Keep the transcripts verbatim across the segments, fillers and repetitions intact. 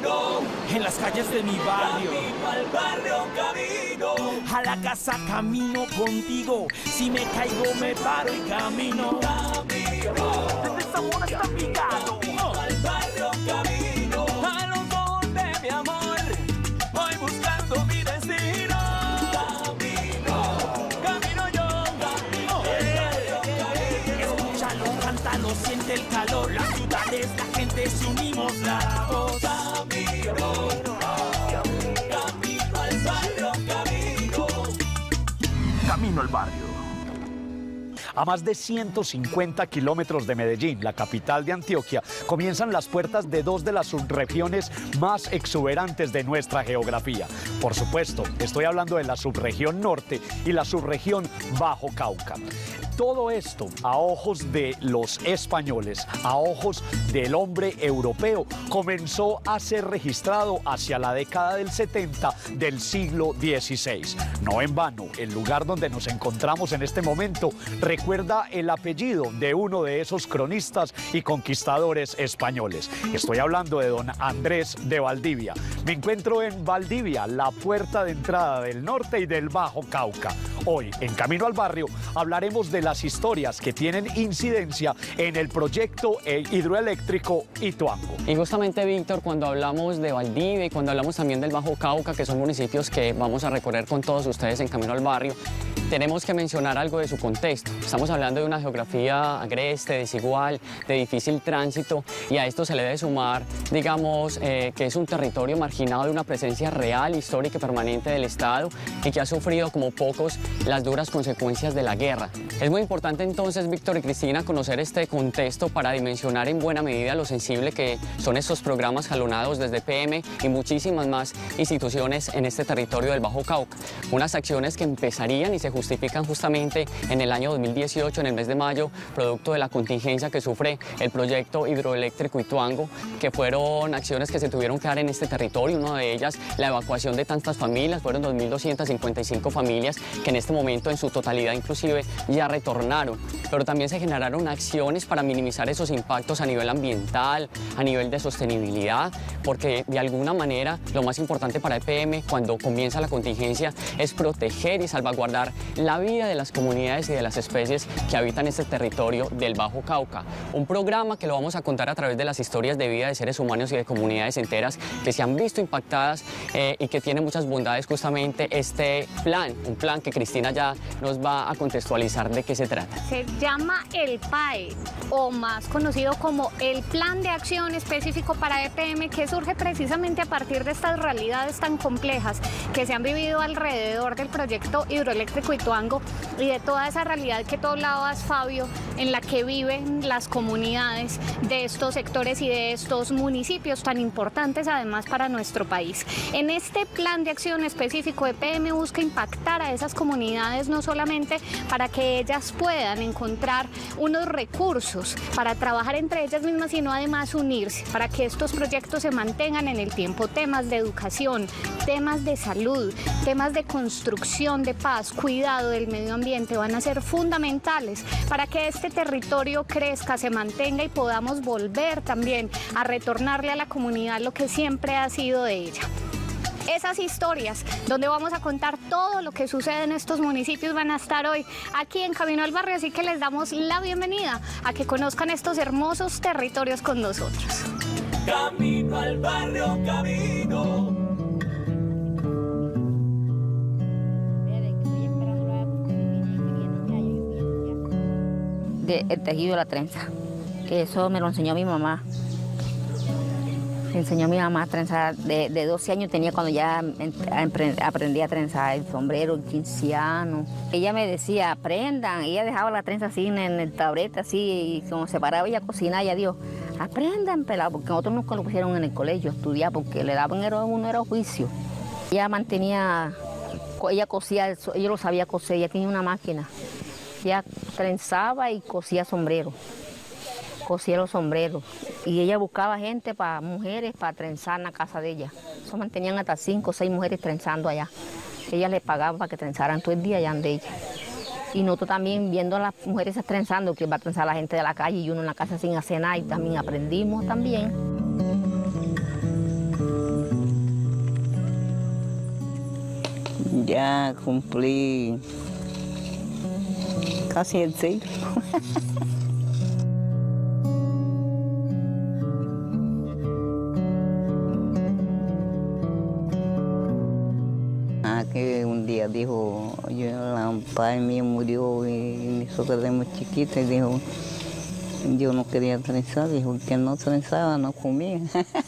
camino, en las calles de mi barrio, camino al barrio, camino, a la casa camino contigo, si me caigo me paro y camino, camino, desde Zamora hasta Envigado, al barrio, camino, a los ojos de mi amor, voy buscando mi destino, camino, camino yo, camino al barrio, camino, escúchalo, cántalo, siente el calor, las ciudades, la gente, si unimos la voz, camino, camino al barrio, camino, camino al barrio. A más de ciento cincuenta kilómetros de Medellín, la capital de Antioquia, comienzan las puertas de dos de las subregiones más exuberantes de nuestra geografía. Por supuesto, estoy hablando de la subregión norte y la subregión Bajo Cauca. Todo esto a ojos de los españoles, a ojos del hombre europeo, comenzó a ser registrado hacia la década del setenta del siglo dieciséis. No en vano, el lugar donde nos encontramos en este momento recuerda el apellido de uno de esos cronistas y conquistadores españoles. Estoy hablando de don Andrés de Valdivia. Me encuentro en Valdivia, la puerta de entrada del norte y del Bajo Cauca. Hoy, en Camino al Barrio, hablaremos de las historias que tienen incidencia en el proyecto hidroeléctrico Ituango. Y justamente, Víctor, cuando hablamos de Valdivia y cuando hablamos también del Bajo Cauca, que son municipios que vamos a recorrer con todos ustedes en Camino al Barrio, tenemos que mencionar algo de su contexto. Estamos hablando de una geografía agreste, desigual, de difícil tránsito, y a esto se le debe sumar, digamos, eh, que es un territorio marginado de una presencia real, histórica y permanente del Estado, y que ha sufrido como pocos las duras consecuencias de la guerra. Es muy importante entonces, Víctor y Cristina, conocer este contexto para dimensionar en buena medida lo sensible que son estos programas jalonados desde P M y muchísimas más instituciones en este territorio del Bajo Cauca. Unas acciones que empezarían y se justifican justamente en el año dos mil dieciocho, en el mes de mayo, producto de la contingencia que sufre el proyecto hidroeléctrico Ituango, que fueron acciones que se tuvieron que dar en este territorio. Una de ellas, la evacuación de tantas familias, fueron dos mil doscientas cincuenta y cinco familias que en este momento en su totalidad inclusive ya retornaron, pero también se generaron acciones para minimizar esos impactos a nivel ambiental, a nivel de sostenibilidad, porque de alguna manera lo más importante para E P M cuando comienza la contingencia es proteger y salvaguardar la vida de las comunidades y de las especies que habitan este territorio del Bajo Cauca. Un programa que lo vamos a contar a través de las historias de vida de seres humanos y de comunidades enteras que se han visto impactadas eh, y que tiene muchas bondades justamente este plan, un plan que Cristina ya nos va a contextualizar de qué se trata. Se llama el P A E, o más conocido como el Plan de Acción Específico para E P M, que surge precisamente a partir de estas realidades tan complejas que se han vivido alrededor del proyecto hidroeléctrico Ituango y de toda esa realidad que tú hablabas, Fabio, en la que viven las comunidades de estos sectores y de estos municipios tan importantes además para nuestro país. En este plan de acción específico, E P M busca impactar a esas comunidades no solamente para que ellas puedan encontrar unos recursos para trabajar entre ellas mismas, sino además unirse para que estos proyectos se mantengan en el tiempo. Temas de educación, temas de salud, temas de construcción de paz, cuidado del medio ambiente van a ser fundamentales para que este territorio crezca, se mantenga y podamos volver también a retornarle a la comunidad lo que siempre ha sido de ella. Esas historias donde vamos a contar todo lo que sucede en estos municipios van a estar hoy aquí en Camino al Barrio, así que les damos la bienvenida a que conozcan estos hermosos territorios con nosotros. Camino al barrio, camino. De, el tejido de la trenza, que eso me lo enseñó mi mamá. Me enseñó mi mamá a trenzar. De, de doce años tenía cuando ya aprendí a trenzar el sombrero, el quinciano. Ella me decía, aprendan. Ella dejaba la trenza así en el tablete, así, y como se paraba ella a cocinar, ella dijo, aprendan, pelado, porque nosotros nunca lo pusieron en el colegio a estudiar, porque le daban, era, uno era oficio. Ella mantenía, ella cosía, ella lo sabía coser, ella tenía una máquina. Ella trenzaba y cosía sombreros, cosía los sombreros. Y ella buscaba gente, para mujeres, para trenzar en la casa de ella. Eso mantenían hasta cinco o seis mujeres trenzando allá. Ella les pagaba para que trenzaran todo el día allá de ella. Y nosotros también viendo a las mujeres trenzando, que va a trenzar la gente de la calle y uno en la casa sin hacer nada, y también aprendimos también. Ya cumplí casi el siglo. Ah, que un día dijo, yo, la padre mío murió y nosotros éramos chiquitos, y dijo, yo no quería trenzar, dijo que no trenzaba, no comía.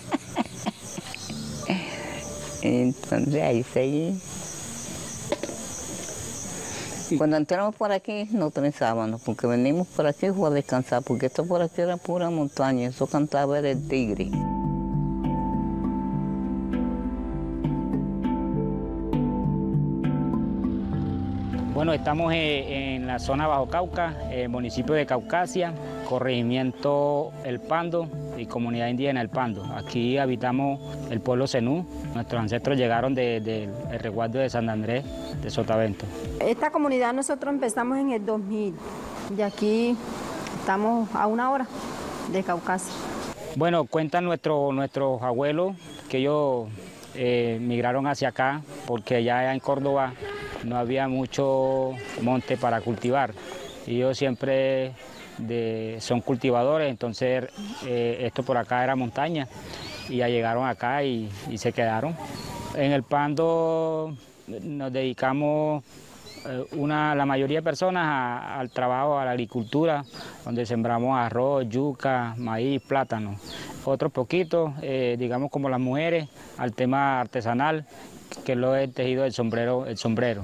Entonces ahí seguí. Cuando entramos por aquí no trenzábamos, porque venimos por aquí fue a descansar, porque esto por aquí era pura montaña, eso cantaba era el tigre. Bueno, estamos en la zona Bajo Cauca, el municipio de Caucasia, corregimiento El Pando y comunidad indígena El Pando. Aquí habitamos el pueblo Zenú. Nuestros ancestros llegaron del de, de resguardo de San Andrés, de Sotavento. Esta comunidad nosotros empezamos en el dos mil y aquí estamos a una hora de Caucasia. Bueno, cuentan nuestro, nuestros abuelos que ellos eh, migraron hacia acá porque allá en Córdoba no había mucho monte para cultivar. Ellos siempre de, son cultivadores, entonces eh, esto por acá era montaña y ya llegaron acá y, y se quedaron. En El Pando nos dedicamos eh, una, la mayoría de personas a, al trabajo, a la agricultura, donde sembramos arroz, yuca, maíz, plátano. Otros poquitos, eh, digamos como las mujeres, al tema artesanal, que es lo del tejido del sombrero, el sombrero.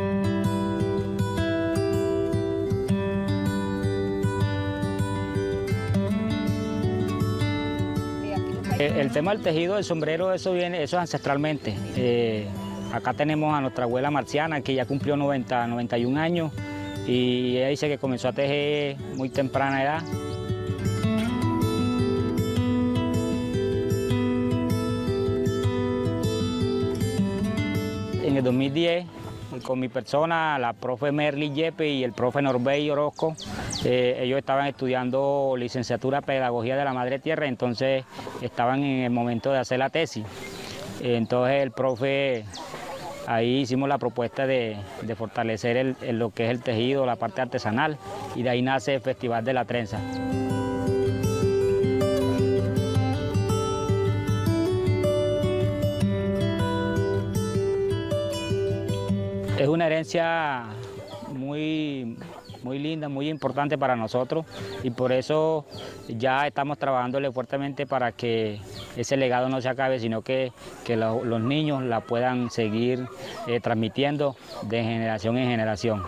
El tema del tejido del sombrero, eso viene, eso es ancestralmente. Eh, acá tenemos a nuestra abuela Marciana, que ya cumplió noventa, noventa y un años, y ella dice que comenzó a tejer muy temprana edad. En el dos mil diez, con mi persona, la profe Merly Yepe y el profe Norbey Orozco, eh, ellos estaban estudiando licenciatura en Pedagogía de la Madre Tierra, entonces estaban en el momento de hacer la tesis. Entonces el profe, ahí hicimos la propuesta de, de fortalecer el, el, lo que es el tejido, la parte artesanal, y de ahí nace el Festival de la Trenza. Es una herencia muy, muy linda, muy importante para nosotros, y por eso ya estamos trabajándole fuertemente para que ese legado no se acabe, sino que, que lo, los niños la puedan seguir eh, transmitiendo de generación en generación.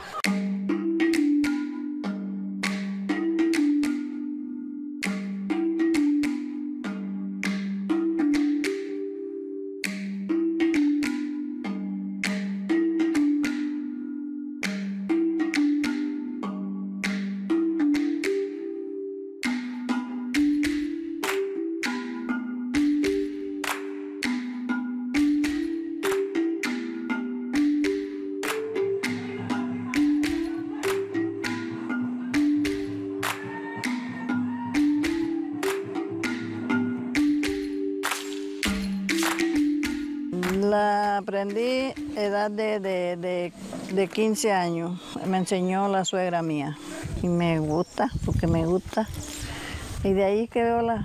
La aprendí a edad de, de, de, de quince años, me enseñó la suegra mía y me gusta, porque me gusta. Y de ahí que veo la,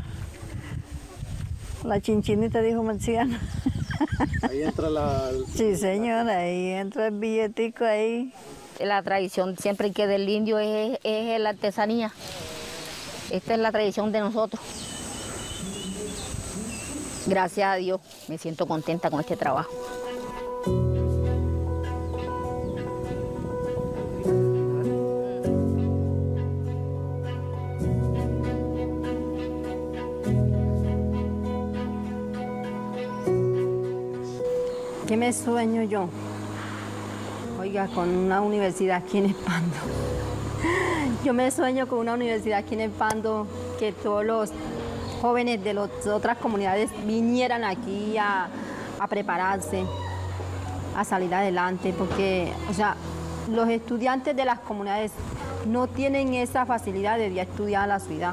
la chinchinita, dijo Marciana. Ahí entra la... Sí, señora, ahí entra el billetico ahí. La tradición siempre que del indio es, es la artesanía. Esta es la tradición de nosotros. Gracias a Dios, me siento contenta con este trabajo. ¿Qué me sueño yo? Oiga, con una universidad aquí en El Pando. Yo me sueño con una universidad aquí en El Pando, que todos los jóvenes de las otras comunidades vinieran aquí a, a prepararse, a salir adelante, porque, o sea, los estudiantes de las comunidades no tienen esa facilidad de ir a estudiar a la ciudad.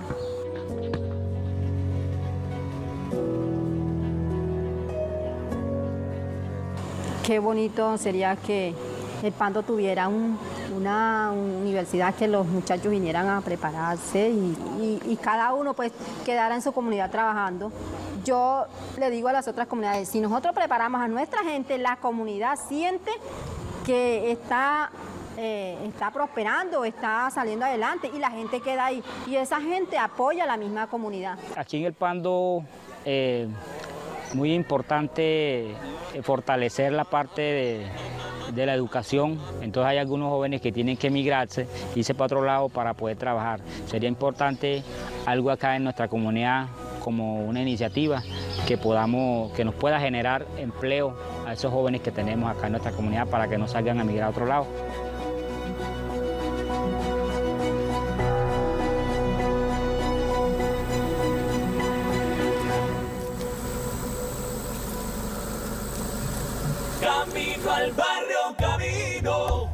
qué bonito sería que el Pando tuviera un, una universidad que los muchachos vinieran a prepararse y, y, y cada uno pues quedara en su comunidad trabajando. Yo le digo a las otras comunidades, si nosotros preparamos a nuestra gente, la comunidad siente que está, eh, está prosperando, está saliendo adelante y la gente queda ahí. Y esa gente apoya a la misma comunidad. Aquí en el Pando, eh, muy importante eh, fortalecer la parte de, de la educación. Entonces hay algunos jóvenes que tienen que emigrarse, irse para otro lado para poder trabajar. Sería importante algo acá en nuestra comunidad como una iniciativa que, podamos, que nos pueda generar empleo a esos jóvenes que tenemos acá en nuestra comunidad para que no salgan a emigrar a otro lado. Camino al barrio, camino.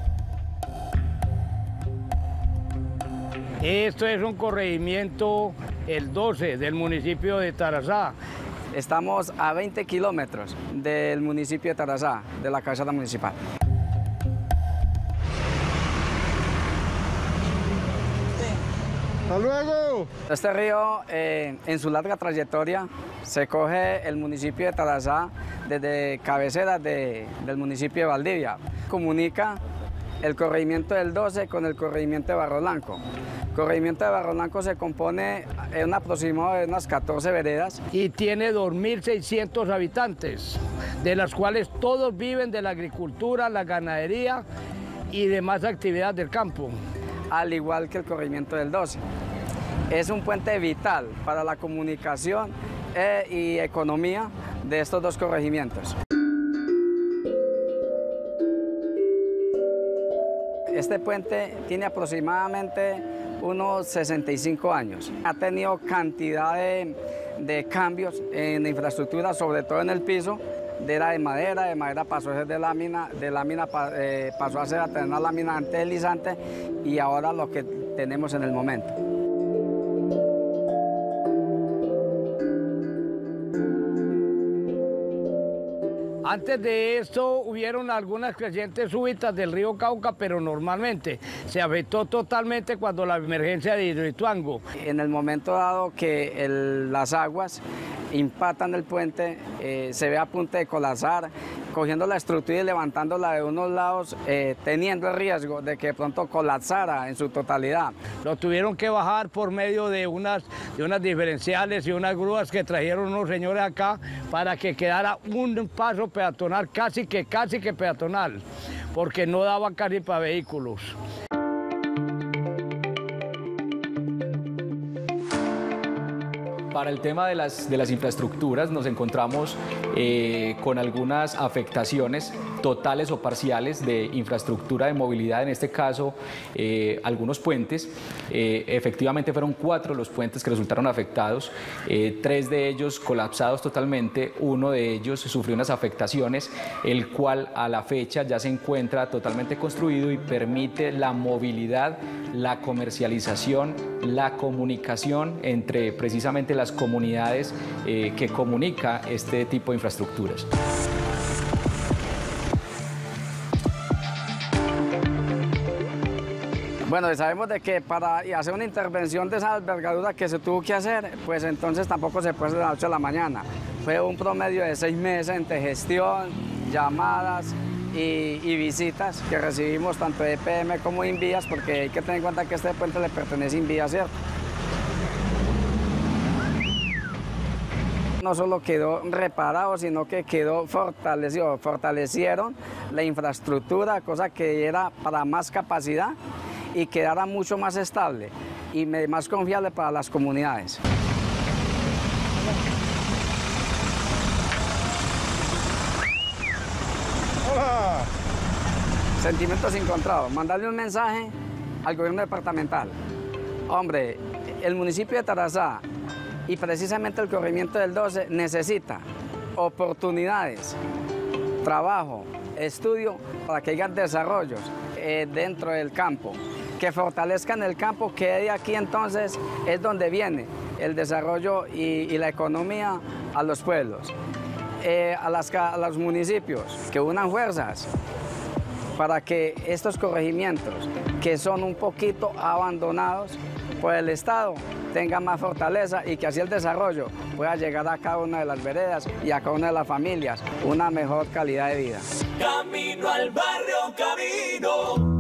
Esto es un corregimiento, el doce, del municipio de Tarazá. Estamos a veinte kilómetros del municipio de Tarazá, de la cabecera municipal. ¡Hasta luego! Este río, eh, en su larga trayectoria, se coge el municipio de Tarazá desde cabecera de, del municipio de Valdivia. Comunica el corregimiento del doce con el corregimiento de Barro Blanco. El corregimiento de Barro Blanco se compone en un aproximado de unas catorce veredas. Y tiene dos mil seiscientos habitantes, de las cuales todos viven de la agricultura, la ganadería y demás actividades del campo. Al igual que el corregimiento del doce. Es un puente vital para la comunicación eh, y economía de estos dos corregimientos. Este puente tiene aproximadamente unos sesenta y cinco años. Ha tenido cantidad de, de cambios en la infraestructura, sobre todo en el piso. De era de madera, de madera pasó a ser de lámina, de lámina eh, pasó a ser a tener una lámina antideslizante y ahora lo que tenemos en el momento. Antes de esto hubieron algunas crecientes súbitas del río Cauca, pero normalmente se afectó totalmente cuando la emergencia de Hidroituango. En el momento dado que el, las aguas impactan el puente, eh, se ve a punto de colapsar, cogiendo la estructura y levantándola de unos lados, eh, teniendo el riesgo de que de pronto colapsara en su totalidad. Lo tuvieron que bajar por medio de unas, de unas diferenciales y unas grúas que trajeron unos señores acá para que quedara un paso peatonal, casi que, casi que peatonal, porque no daba casi para vehículos. Para el tema de las, de las infraestructuras nos encontramos eh, con algunas afectaciones totales o parciales de infraestructura de movilidad, en este caso eh, algunos puentes. Eh, efectivamente fueron cuatro los puentes que resultaron afectados, eh, tres de ellos colapsados totalmente, uno de ellos sufrió unas afectaciones, el cual a la fecha ya se encuentra totalmente construido y permite la movilidad, la comercialización, la comunicación entre precisamente las comunidades eh, que comunica este tipo de infraestructuras. Bueno, sabemos de que para hacer una intervención de esa envergadura que se tuvo que hacer, pues entonces tampoco se puede hacer de la noche a la mañana. Fue un promedio de seis meses entre gestión, llamadas y, y visitas que recibimos tanto de E P M como de Invías, porque hay que tener en cuenta que este puente le pertenece a Invías, ¿cierto? No solo quedó reparado, sino que quedó fortalecido, fortalecieron la infraestructura, cosa que era para más capacidad y quedara mucho más estable y más confiable para las comunidades. Hola. Sentimientos encontrados. Mandarle un mensaje al gobierno departamental. Hombre, el municipio de Tarazá y precisamente el corregimiento del doce necesita oportunidades, trabajo, estudio para que hayan desarrollos eh, dentro del campo, que fortalezcan el campo, que de aquí entonces es donde viene el desarrollo y, y la economía a los pueblos. eh, a, las, a los municipios que unan fuerzas para que estos corregimientos, que son un poquito abandonados por el Estado, tengan más fortaleza y que así el desarrollo pueda llegar a cada una de las veredas y a cada una de las familias una mejor calidad de vida. Camino al barrio, camino.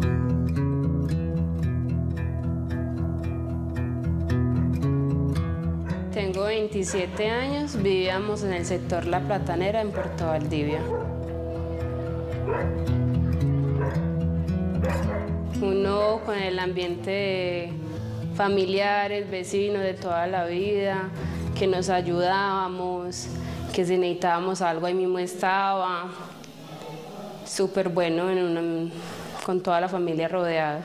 Tengo veintisiete años, vivíamos en el sector La Platanera en Puerto Valdivia. Uno con el ambiente familiares, vecinos de toda la vida, que nos ayudábamos, que si necesitábamos algo ahí mismo estaba. Súper bueno en una, con toda la familia rodeada.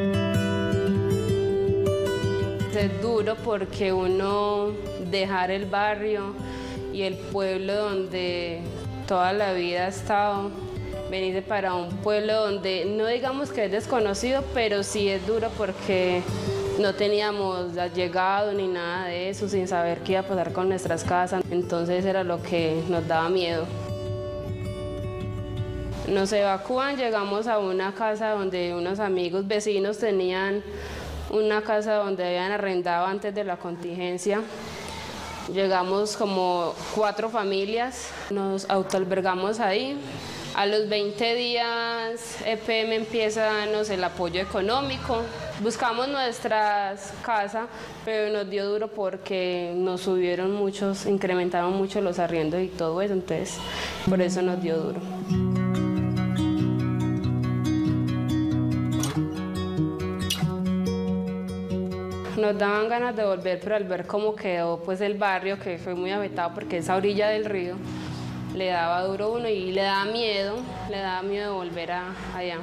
Es duro porque uno dejar el barrio y el pueblo donde toda la vida ha estado, venirse para un pueblo donde no digamos que es desconocido, pero sí es duro porque no teníamos llegado ni nada de eso, sin saber qué iba a pasar con nuestras casas, entonces era lo que nos daba miedo. Nos evacúan, llegamos a una casa donde unos amigos vecinos tenían una casa donde habían arrendado antes de la contingencia. Llegamos como cuatro familias, nos autoalbergamos ahí. A los veinte días E P M empieza a darnos el apoyo económico. Buscamos nuestras casas, pero nos dio duro porque nos subieron muchos, incrementaron mucho los arriendos y todo eso, entonces por eso nos dio duro. Nos daban ganas de volver, pero al ver cómo quedó pues el barrio, que fue muy afectado porque es a orilla del río, le daba duro uno y le daba miedo, le daba miedo de volver a, allá.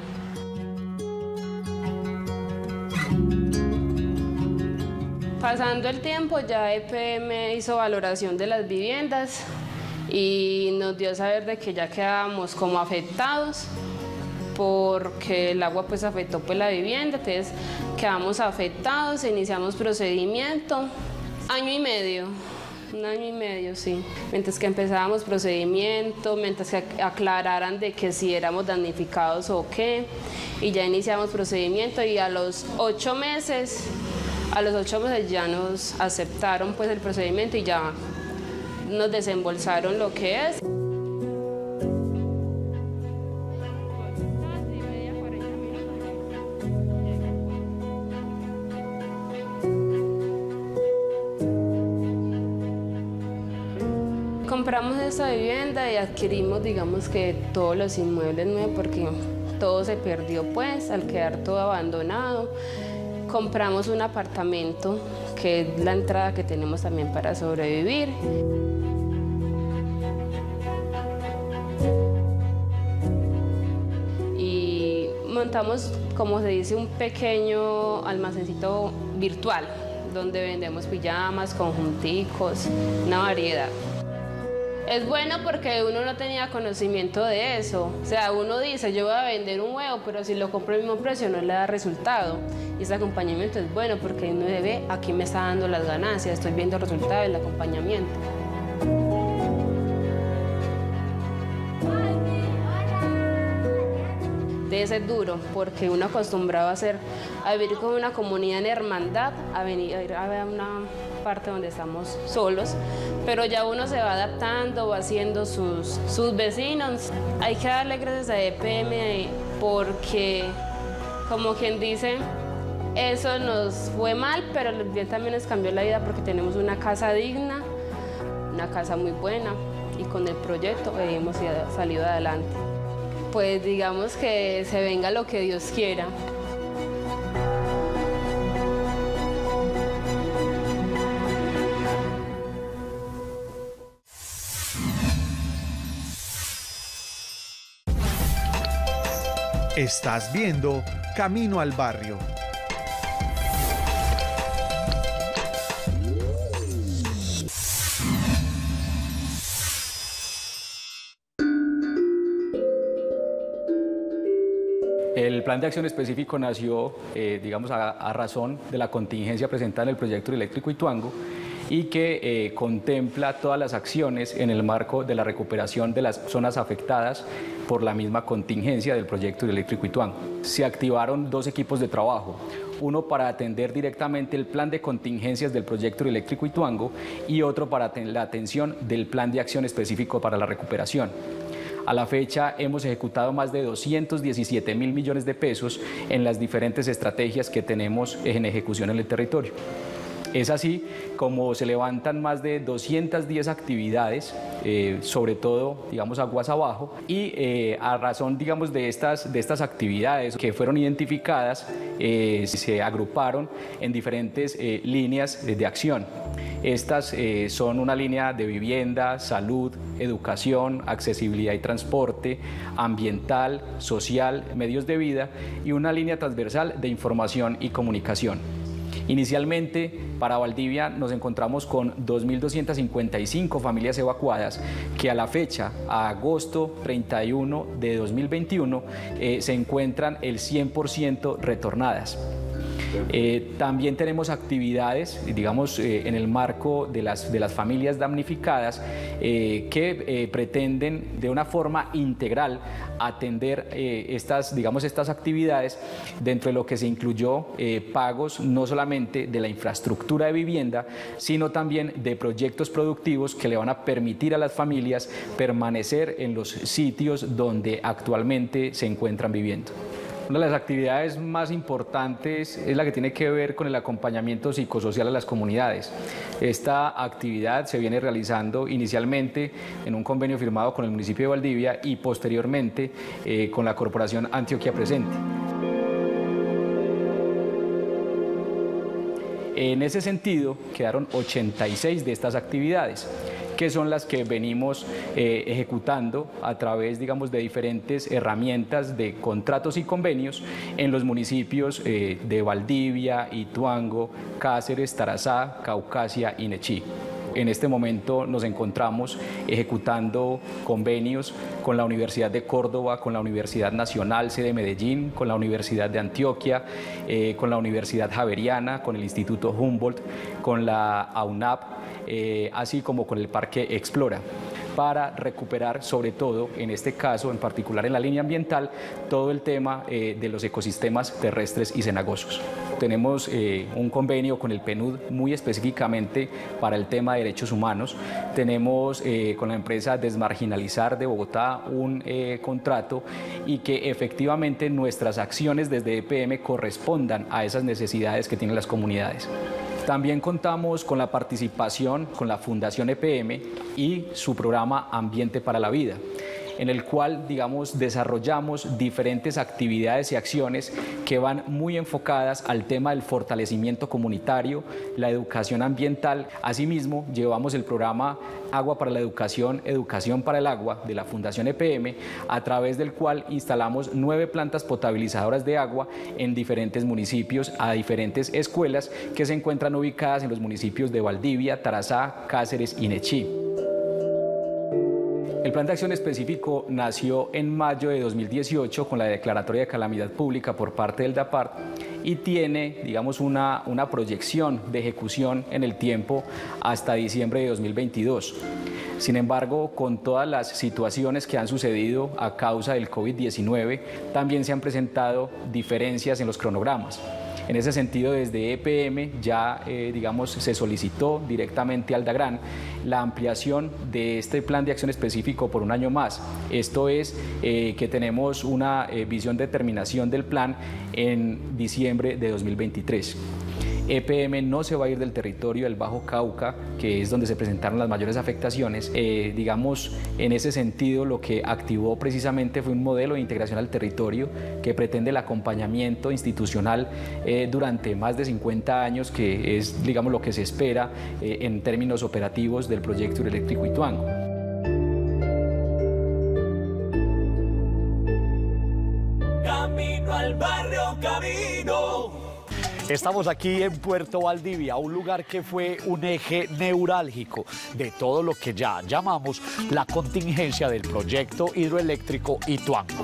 Pasando el tiempo ya E P M hizo valoración de las viviendas y nos dio a saber de que ya quedábamos como afectados porque el agua pues afectó pues la vivienda, entonces quedamos afectados, iniciamos procedimiento, año y medio. Un año y medio, sí. Mientras que empezábamos procedimiento, mientras que aclararan de que si éramos damnificados o qué, y ya iniciamos procedimiento y a los ocho meses, a los ocho meses ya nos aceptaron pues el procedimiento y ya nos desembolsaron lo que es. Compramos esta vivienda y adquirimos, digamos que todos los inmuebles nuevos porque todo se perdió pues al quedar todo abandonado. Compramos un apartamento que es la entrada que tenemos también para sobrevivir. Y montamos, como se dice, un pequeño almacencito virtual donde vendemos pijamas, conjunticos, una variedad. Es bueno porque uno no tenía conocimiento de eso. O sea, uno dice, yo voy a vender un huevo, pero si lo compro al mismo precio no le da resultado. Y ese acompañamiento es bueno porque uno ve, aquí me está dando las ganancias, estoy viendo el resultado del acompañamiento. Debe ser duro porque uno acostumbrado a, hacer, a vivir con una comunidad en hermandad, a venir a ir a ver una parte donde estamos solos, pero ya uno se va adaptando, va haciendo sus, sus vecinos. Hay que darle gracias a E P M porque, como quien dice, eso nos fue mal, pero bien también nos cambió la vida porque tenemos una casa digna, una casa muy buena y con el proyecto hemos salido adelante. Pues digamos que se venga lo que Dios quiera. Estás viendo Camino al Barrio. El plan de acción específico nació, eh, digamos, a, a razón de la contingencia presentada en el proyecto eléctrico Ituango y que eh, contempla todas las acciones en el marco de la recuperación de las zonas afectadas por la misma contingencia del proyecto hidroeléctrico Ituango. Se activaron dos equipos de trabajo, uno para atender directamente el plan de contingencias del proyecto hidroeléctrico Ituango y otro para la atención del plan de acción específico para la recuperación. A la fecha hemos ejecutado más de doscientos diecisiete mil millones de pesos en las diferentes estrategias que tenemos en ejecución en el territorio. Es así como se levantan más de doscientas diez actividades, eh, sobre todo, digamos, aguas abajo, y eh, a razón, digamos, de estas, de estas actividades que fueron identificadas, eh, se agruparon en diferentes eh, líneas de acción. Estas eh, son una línea de vivienda, salud, educación, accesibilidad y transporte, ambiental, social, medios de vida y una línea transversal de información y comunicación. Inicialmente, para Valdivia nos encontramos con dos mil doscientas cincuenta y cinco familias evacuadas que a la fecha, a agosto treinta y uno de dos mil veintiuno, eh, se encuentran el cien por ciento retornadas. Eh, también tenemos actividades, digamos, eh, en el marco de las, de las familias damnificadas eh, que eh, pretenden de una forma integral atender eh, estas, digamos, estas actividades, dentro de lo que se incluyó eh, pagos no solamente de la infraestructura de vivienda, sino también de proyectos productivos que le van a permitir a las familias permanecer en los sitios donde actualmente se encuentran viviendo. Una de las actividades más importantes es la que tiene que ver con el acompañamiento psicosocial a las comunidades. Esta actividad se viene realizando inicialmente en un convenio firmado con el municipio de Valdivia y posteriormente eh, con la Corporación Antioquia Presente. En ese sentido, quedaron ochenta y seis de estas actividades, que son las que venimos eh, ejecutando a través, digamos, de diferentes herramientas de contratos y convenios en los municipios eh, de Valdivia, Ituango, Cáceres, Tarazá, Caucasia y Nechí. En este momento nos encontramos ejecutando convenios con la Universidad de Córdoba, con la Universidad Nacional sede Medellín, con la Universidad de Antioquia, eh, con la Universidad Javeriana, con el Instituto Humboldt, con la A U N A P, eh, así como con el Parque Explora, para recuperar, sobre todo en este caso, en particular en la línea ambiental, todo el tema eh, de los ecosistemas terrestres y cenagosos. Tenemos eh, un convenio con el P N U D muy específicamente para el tema de derechos humanos. Tenemos eh, con la empresa Desmarginalizar de Bogotá un eh, contrato y que efectivamente nuestras acciones desde E P M correspondan a esas necesidades que tienen las comunidades. También contamos con la participación con la Fundación E P M y su programa Ambiente para la Vida, en el cual, digamos, desarrollamos diferentes actividades y acciones que van muy enfocadas al tema del fortalecimiento comunitario, la educación ambiental. Asimismo, llevamos el programa Agua para la Educación, Educación para el Agua de la Fundación E P M, a través del cual instalamos nueve plantas potabilizadoras de agua en diferentes municipios, a diferentes escuelas que se encuentran ubicadas en los municipios de Valdivia, Tarazá, Cáceres y Nechí. El plan de acción específico nació en mayo de dos mil dieciocho con la declaratoria de calamidad pública por parte del DAPART y tiene, digamos, una, una proyección de ejecución en el tiempo hasta diciembre de dos mil veintidós. Sin embargo, con todas las situaciones que han sucedido a causa del COVID diecinueve, también se han presentado diferencias en los cronogramas. En ese sentido, desde E P M ya, eh, digamos, se solicitó directamente al DAGRAN la ampliación de este plan de acción específico por un año más. Esto es eh, que tenemos una eh, visión de terminación del plan en diciembre de dos mil veintitrés. E P M no se va a ir del territorio del Bajo Cauca, que es donde se presentaron las mayores afectaciones. Eh, digamos, en ese sentido, lo que activó precisamente fue un modelo de integración al territorio que pretende el acompañamiento institucional eh, durante más de cincuenta años, que es, digamos, lo que se espera eh, en términos operativos del proyecto hidroeléctrico Ituango. Camino al barrio Camino. Estamos aquí en Puerto Valdivia, un lugar que fue un eje neurálgico de todo lo que ya llamamos la contingencia del proyecto hidroeléctrico Ituango.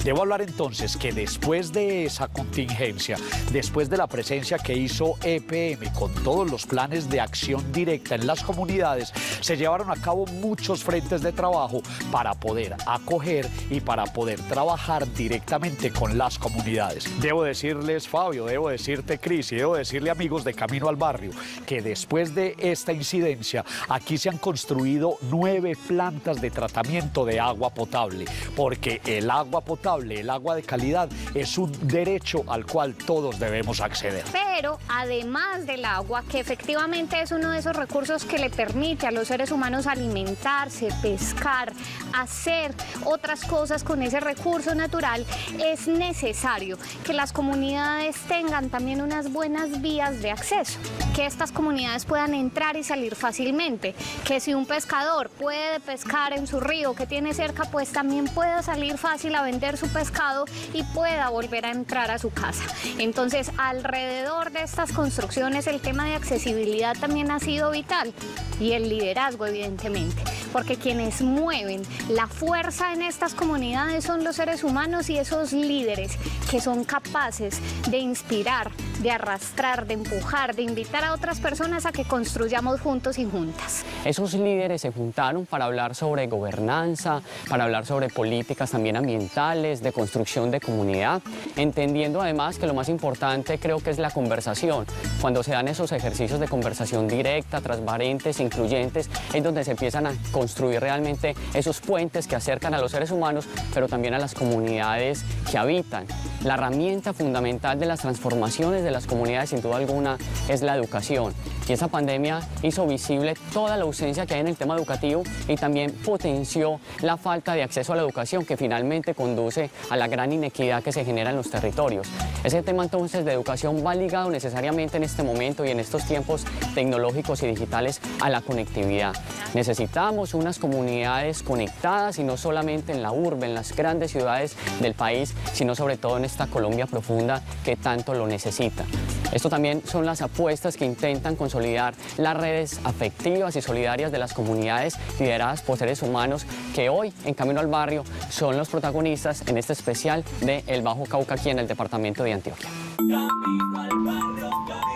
Debo hablar entonces que después de esa contingencia, después de la presencia que hizo E P M con todos los planes de acción directa en las comunidades, se llevaron a cabo muchos frentes de trabajo para poder acoger y para poder trabajar directamente con las comunidades. Debo decirles, Fabio, debo decirte, Cris, y debo decirle, amigos de Camino al Barrio, que después de esta incidencia, aquí se han construido nueve plantas de tratamiento de agua potable, porque el agua potable, el agua de calidad, es un derecho al cual todos debemos acceder. Pero además del agua, que efectivamente es uno de esos recursos que le permite a los seres humanos alimentarse, pescar, hacer otras cosas con ese recurso natural, es necesario que las comunidades tengan también unas buenas vías de acceso, que estas comunidades puedan entrar y salir fácilmente, que si un pescador puede pescar en su río que tiene cerca, pues también pueda salir fácil a vender su pescado y pueda volver a entrar a su casa. Entonces, alrededor de estas construcciones el tema de accesibilidad también ha sido vital, y el liderazgo, evidentemente, porque quienes mueven la fuerza en estas comunidades son los seres humanos y esos líderes que son capaces de inspirar, de arrastrar, de empujar, de invitar a otras personas a que construyamos juntos y juntas. Esos líderes se juntaron para hablar sobre gobernanza, para hablar sobre políticas también ambientales, de construcción de comunidad, entendiendo además que lo más importante creo que es la conversación. Cuando se dan esos ejercicios de conversación directa, transparentes, incluyentes, es donde se empiezan a construir realmente esos puentes que acercan a los seres humanos, pero también a las comunidades que habitan. La herramienta fundamental de las transformaciones de las comunidades, sin duda alguna, es la educación. Y esa pandemia hizo visible toda la ausencia que hay en el tema educativo y también potenció la falta de acceso a la educación, que finalmente conduce a la gran inequidad que se genera en los territorios. Ese tema entonces de educación va ligado necesariamente en este momento y en estos tiempos tecnológicos y digitales a la conectividad. Necesitamos unas comunidades conectadas, y no solamente en la urbe, en las grandes ciudades del país, sino sobre todo en esta Colombia profunda que tanto lo necesita. Esto también son las apuestas que intentan consolidar las redes afectivas y solidarias de las comunidades lideradas por seres humanos que hoy en Camino al Barrio son los protagonistas en este especial de El Bajo Cauca aquí en el departamento de Antioquia. Camino al Barrio,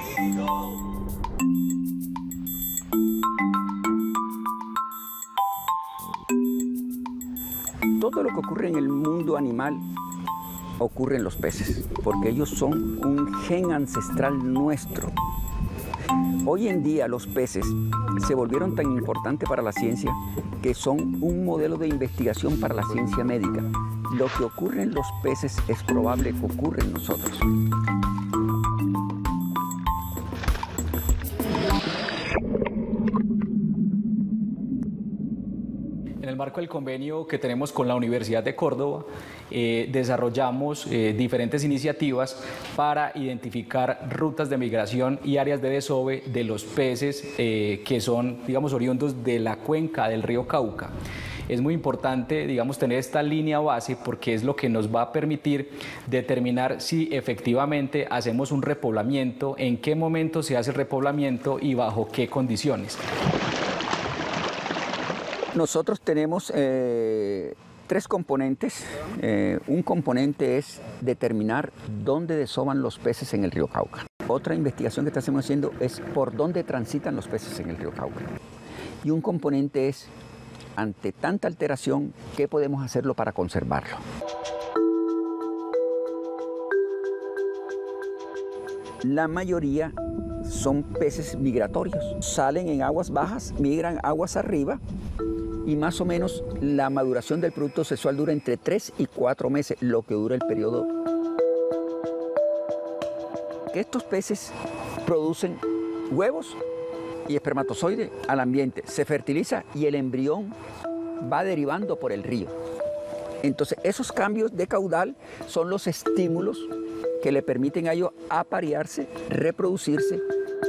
camino. Todo lo que ocurre en el mundo animal ocurre en los peces, porque ellos son un gen ancestral nuestro. Hoy en día los peces se volvieron tan importantes para la ciencia que son un modelo de investigación para la ciencia médica. Lo que ocurre en los peces es probable que ocurra en nosotros. En el marco del convenio que tenemos con la Universidad de Córdoba, eh, desarrollamos eh, diferentes iniciativas para identificar rutas de migración y áreas de desove de los peces eh, que son, digamos, oriundos de la cuenca del río Cauca. Es muy importante, digamos, tener esta línea base porque es lo que nos va a permitir determinar si efectivamente hacemos un repoblamiento, en qué momento se hace el repoblamiento y bajo qué condiciones. Nosotros tenemos eh, tres componentes. Eh, un componente es determinar dónde desovan los peces en el río Cauca. Otra investigación que estamos haciendo es por dónde transitan los peces en el río Cauca. Y un componente es, ante tanta alteración, ¿qué podemos hacerlo para conservarlo? La mayoría son peces migratorios. Salen en aguas bajas, migran aguas arriba, y más o menos la maduración del producto sexual dura entre tres y cuatro meses, lo que dura el periodo. Que estos peces producen huevos y espermatozoides al ambiente, se fertiliza y el embrión va derivando por el río. Entonces esos cambios de caudal son los estímulos que le permiten a ellos aparearse, reproducirse.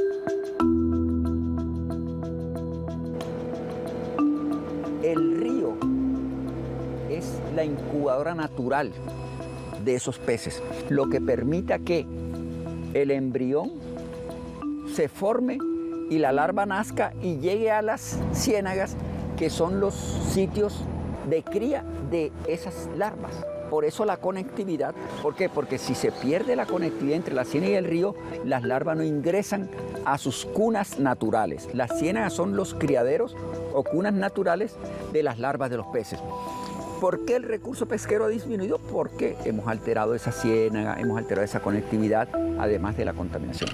El río es la incubadora natural de esos peces, lo que permite que el embrión se forme y la larva nazca y llegue a las ciénagas, que son los sitios de cría de esas larvas. Por eso la conectividad. ¿Por qué? Porque si se pierde la conectividad entre la ciénaga y el río, las larvas no ingresan a sus cunas naturales. Las ciénagas son los criaderos o cunas naturales de las larvas de los peces. ¿Por qué el recurso pesquero ha disminuido? Porque hemos alterado esa ciénaga, hemos alterado esa conectividad, además de la contaminación.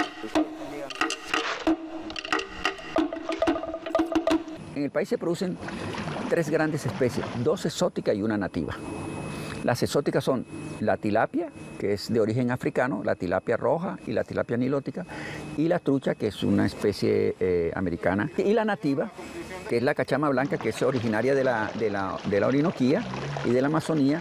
En el país se producen tres grandes especies, dos exóticas y una nativa. Las exóticas son la tilapia, que es de origen africano, la tilapia roja y la tilapia nilótica, y la trucha, que es una especie eh, americana, y la nativa, que es la cachama blanca, que es originaria de la, de la, de la Orinoquía y de la Amazonía.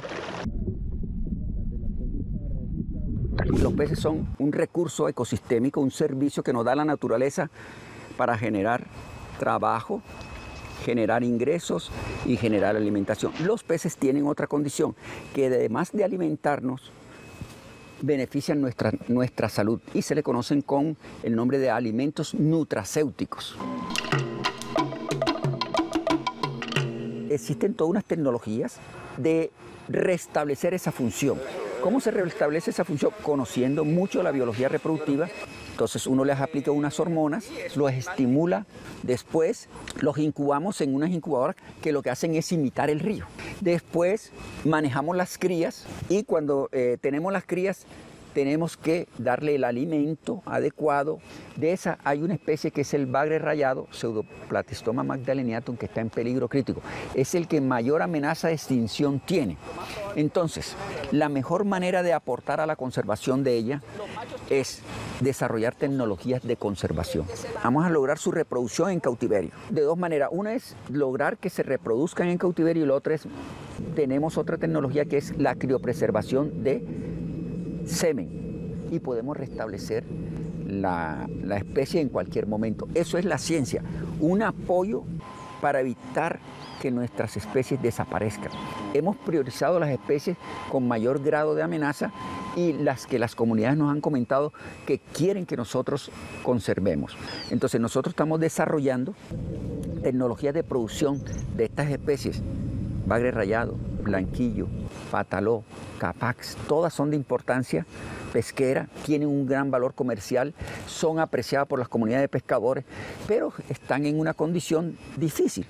Los peces son un recurso ecosistémico, un servicio que nos da la naturaleza para generar trabajo, generar ingresos y generar alimentación. Los peces tienen otra condición, que además de alimentarnos, benefician nuestra, nuestra salud y se le conocen con el nombre de alimentos nutracéuticos. Existen todas unas tecnologías de restablecer esa función. ¿Cómo se restablece esa función? Conociendo mucho la biología reproductiva. Entonces uno les aplica unas hormonas, los estimula, después los incubamos en unas incubadoras que lo que hacen es imitar el río. Después manejamos las crías y cuando eh, tenemos las crías tenemos que darle el alimento adecuado. De esa hay una especie que es el bagre rayado, Pseudoplatystoma magdaleniatum, que está en peligro crítico. Es el que mayor amenaza de extinción tiene. Entonces, la mejor manera de aportar a la conservación de ella es desarrollar tecnologías de conservación. Vamos a lograr su reproducción en cautiverio. De dos maneras. Una es lograr que se reproduzcan en cautiverio y la otra es, tenemos otra tecnología que es la criopreservación de semen y podemos restablecer la, la especie en cualquier momento. Eso es la ciencia, un apoyo para evitar que nuestras especies desaparezcan. Hemos priorizado las especies con mayor grado de amenaza y las que las comunidades nos han comentado que quieren que nosotros conservemos. Entonces nosotros estamos desarrollando tecnologías de producción de estas especies, bagre rayado, blanquillo, pataló, capax, todas son de importancia pesquera, tienen un gran valor comercial, son apreciadas por las comunidades de pescadores, pero están en una condición difícil.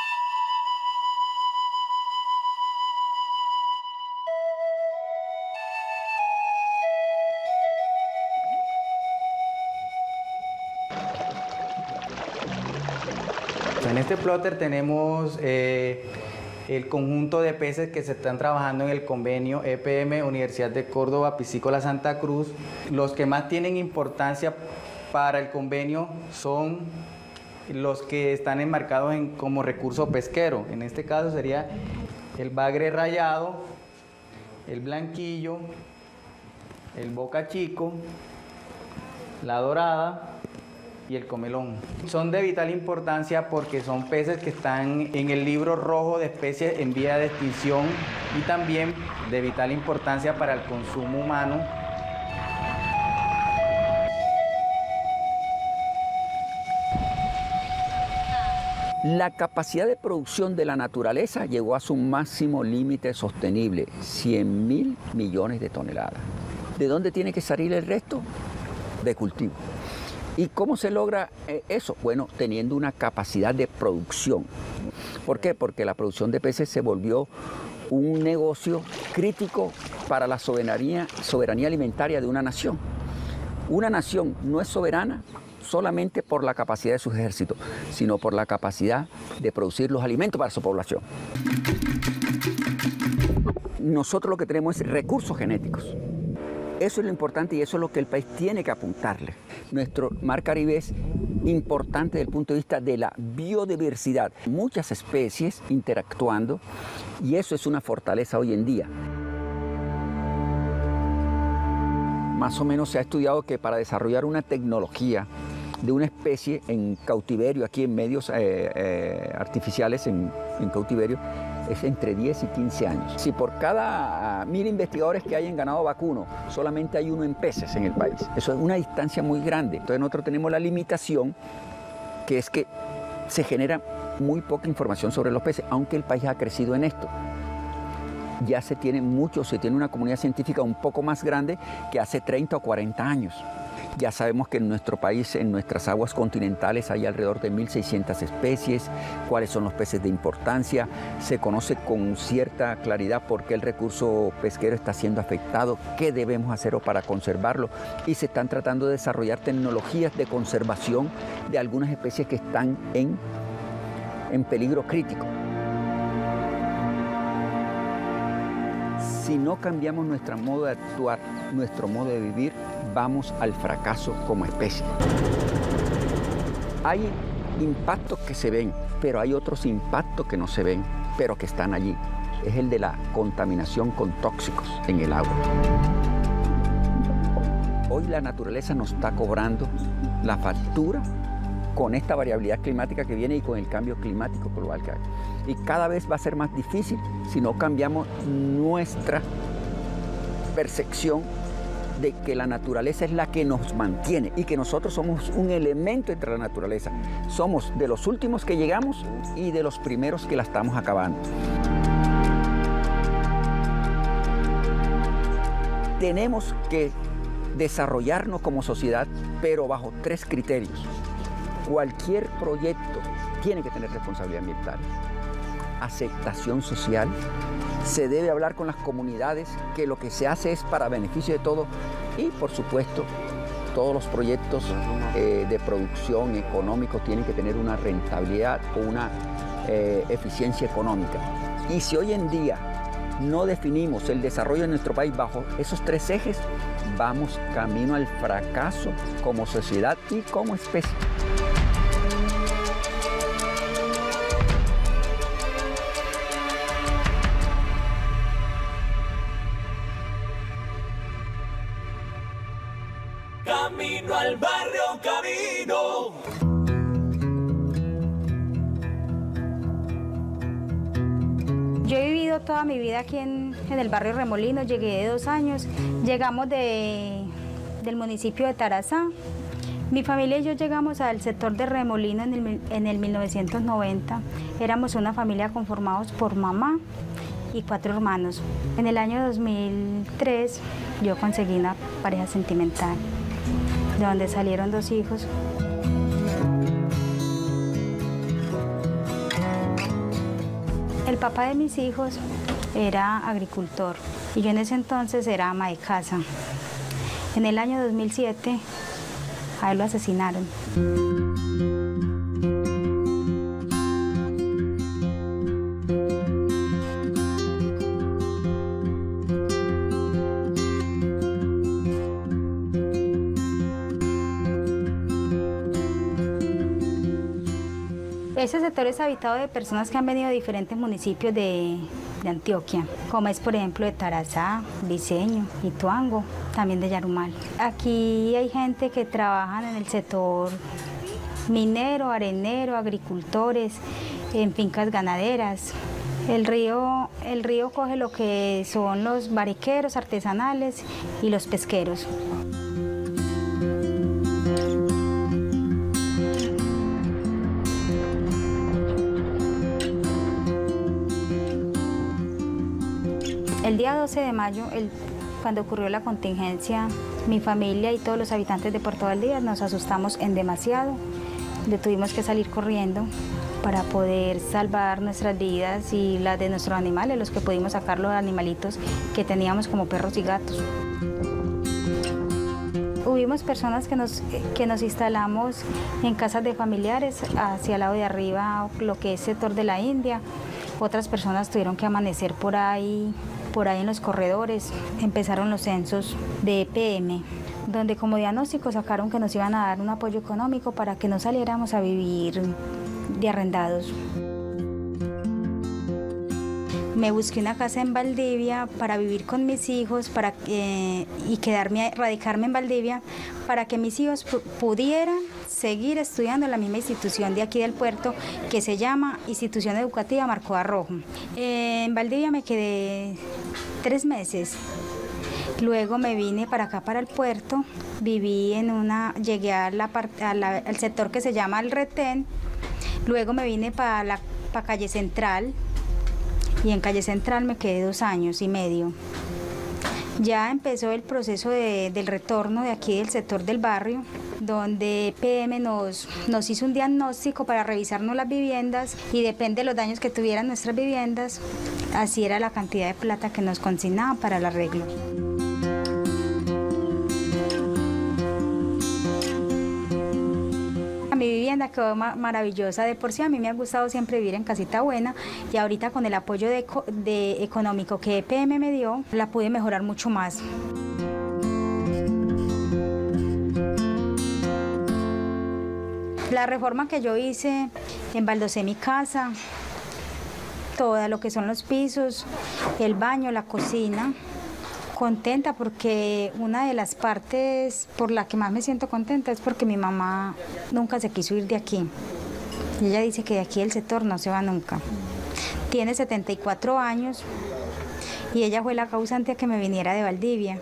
En este plotter tenemos eh, el conjunto de peces que se están trabajando en el convenio E P M Universidad de Córdoba Piscícola Santa Cruz. Los que más tienen importancia para el convenio son los que están enmarcados en, como recurso pesquero. En este caso sería el bagre rayado, el blanquillo, el boca chico, la dorada y el comelón. Son de vital importancia porque son peces que están en el libro rojo de especies en vía de extinción y también de vital importancia para el consumo humano. La capacidad de producción de la naturaleza llegó a su máximo límite sostenible, cien mil millones de toneladas. ¿De dónde tiene que salir el resto? De cultivo. ¿Y cómo se logra eso? Bueno, teniendo una capacidad de producción. ¿Por qué? Porque la producción de peces se volvió un negocio crítico para la soberanía, soberanía alimentaria de una nación. Una nación no es soberana solamente por la capacidad de sus ejércitos, sino por la capacidad de producir los alimentos para su población. Nosotros lo que tenemos es recursos genéticos. Eso es lo importante y eso es lo que el país tiene que apuntarle. Nuestro mar Caribe es importante desde el punto de vista de la biodiversidad. Muchas especies interactuando y eso es una fortaleza hoy en día. Más o menos se ha estudiado que para desarrollar una tecnología de una especie en cautiverio, aquí en medios eh, eh, artificiales, en, en cautiverio, es entre diez y quince años. Si por cada mil investigadores que hay en ganado vacuno, solamente hay uno en peces en el país, eso es una distancia muy grande. Entonces nosotros tenemos la limitación, que es que se genera muy poca información sobre los peces, aunque el país ha crecido en esto. ya se tiene mucho, se tiene una comunidad científica un poco más grande que hace treinta o cuarenta años. Ya sabemos que en nuestro país, en nuestras aguas continentales, hay alrededor de mil seiscientas especies, cuáles son los peces de importancia, se conoce con cierta claridad por qué el recurso pesquero está siendo afectado, qué debemos hacer para conservarlo, y se están tratando de desarrollar tecnologías de conservación de algunas especies que están en, en peligro crítico. Si no cambiamos nuestro modo de actuar, nuestro modo de vivir, vamos al fracaso como especie. Hay impactos que se ven, pero hay otros impactos que no se ven, pero que están allí. Es el de la contaminación con tóxicos en el agua. Hoy la naturaleza nos está cobrando la factura con esta variabilidad climática que viene y con el cambio climático global que hay. Y cada vez va a ser más difícil si no cambiamos nuestra percepción de que la naturaleza es la que nos mantiene y que nosotros somos un elemento entre la naturaleza. Somos de los últimos que llegamos y de los primeros que la estamos acabando. Tenemos que desarrollarnos como sociedad, pero bajo tres criterios. Cualquier proyecto tiene que tener responsabilidad ambiental, aceptación social, se debe hablar con las comunidades que lo que se hace es para beneficio de todos y, por supuesto, todos los proyectos eh, de producción económicos tienen que tener una rentabilidad o una eh, eficiencia económica. Y si hoy en día no definimos el desarrollo de nuestro país bajo esos tres ejes, vamos camino al fracaso como sociedad y como especie. Camino al barrio, camino. Yo he vivido toda mi vida aquí en, en el barrio Remolinos, llegué de dos años, llegamos de, del municipio de Tarazá. Mi familia y yo llegamos al sector de Remolinos en el, en el mil novecientos noventa. Éramos una familia conformados por mamá y cuatro hermanos. En el año dos mil tres yo conseguí una pareja sentimental, de donde salieron dos hijos. El papá de mis hijos era agricultor y yo en ese entonces era ama de casa. En el año dos mil siete a él lo asesinaron. Ese sector es habitado de personas que han venido de diferentes municipios de, de Antioquia, como es por ejemplo de Tarazá, Briceño, Ituango, también de Yarumal. Aquí hay gente que trabaja en el sector minero, arenero, agricultores, en fincas ganaderas. El río, el río coge lo que son los bariqueros artesanales y los pesqueros. El día doce de mayo, el, cuando ocurrió la contingencia, mi familia y todos los habitantes de Puerto Valdivia nos asustamos en demasiado. Le tuvimos que salir corriendo para poder salvar nuestras vidas y las de nuestros animales, los que pudimos sacar los animalitos que teníamos como perros y gatos. Hubimos personas que nos, que nos instalamos en casas de familiares hacia el lado de arriba, lo que es sector de la India. Otras personas tuvieron que amanecer por ahí, por ahí en los corredores. Empezaron los censos de E P M, donde como diagnóstico sacaron que nos iban a dar un apoyo económico para que no saliéramos a vivir de arrendados. Me busqué una casa en Valdivia para vivir con mis hijos para que, y quedarme, radicarme en Valdivia para que mis hijos pudieran seguir estudiando en la misma institución de aquí del puerto que se llama Institución Educativa Marco Arrojo. Eh, en Valdivia me quedé tres meses. Luego me vine para acá, para el puerto. Viví en una, llegué a la, a la, al sector que se llama El Retén. Luego me vine para la para calle Central. y en Calle Central me quedé dos años y medio. Ya empezó el proceso de, del retorno de aquí del sector del barrio, donde E P M nos, nos hizo un diagnóstico para revisarnos las viviendas y depende de los daños que tuvieran nuestras viviendas, así era la cantidad de plata que nos consignaban para el arreglo. Mi vivienda quedó ma maravillosa, de por sí a mí me ha gustado siempre vivir en casita buena y ahorita con el apoyo de, de económico que E P M me dio, la pude mejorar mucho más. La reforma que yo hice, embaldosé mi casa, todo lo que son los pisos, el baño, la cocina. Contenta porque una de las partes por la que más me siento contenta es porque mi mamá nunca se quiso ir de aquí. Y ella dice que de aquí el sector no se va nunca. Tiene setenta y cuatro años y ella fue la causante a que me viniera de Valdivia.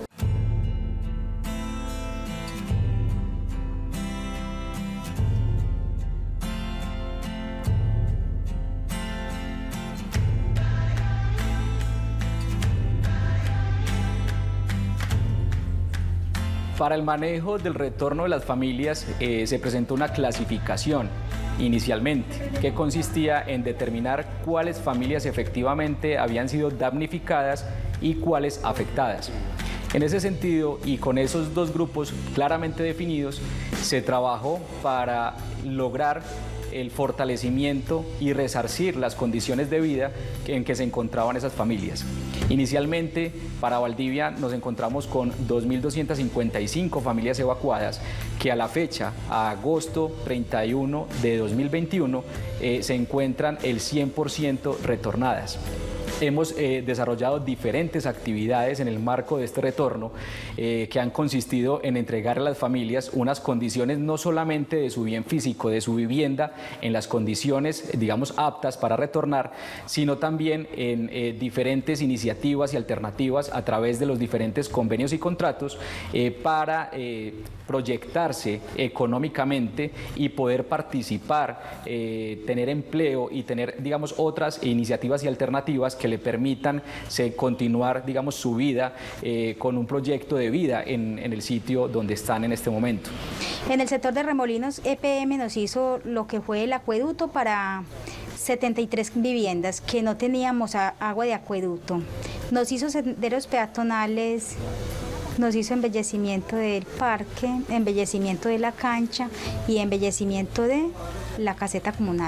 Para el manejo del retorno de las familias eh, se presentó una clasificación inicialmente que consistía en determinar cuáles familias efectivamente habían sido damnificadas y cuáles afectadas. En ese sentido, y con esos dos grupos claramente definidos, se trabajó para lograr el fortalecimiento y resarcir las condiciones de vida en que se encontraban esas familias. Inicialmente, para Valdivia nos encontramos con dos mil doscientas cincuenta y cinco familias evacuadas que a la fecha, a agosto treinta y uno de dos mil veintiuno, eh, se encuentran el cien por ciento retornadas. Hemos eh, desarrollado diferentes actividades en el marco de este retorno eh, que han consistido en entregar a las familias unas condiciones no solamente de su bien físico, de su vivienda, en las condiciones, digamos, aptas para retornar, sino también en eh, diferentes iniciativas y alternativas a través de los diferentes convenios y contratos eh, para eh, proyectarse económicamente y poder participar, eh, tener empleo y tener, digamos, otras iniciativas y alternativas que le permitan se, continuar, digamos, su vida eh, con un proyecto de vida en, en el sitio donde están en este momento. En el sector de Remolinos, E P M nos hizo lo que fue el acueducto para setenta y tres viviendas que no teníamos a, agua de acueducto. Nos hizo senderos peatonales, nos hizo embellecimiento del parque, embellecimiento de la cancha y embellecimiento de la caseta comunal.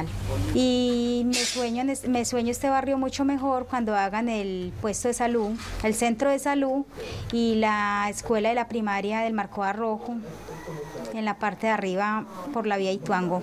Y me sueño, me sueño este barrio mucho mejor cuando hagan el puesto de salud, el centro de salud y la escuela de la primaria del Marco Rojo en la parte de arriba por la vía Ituango.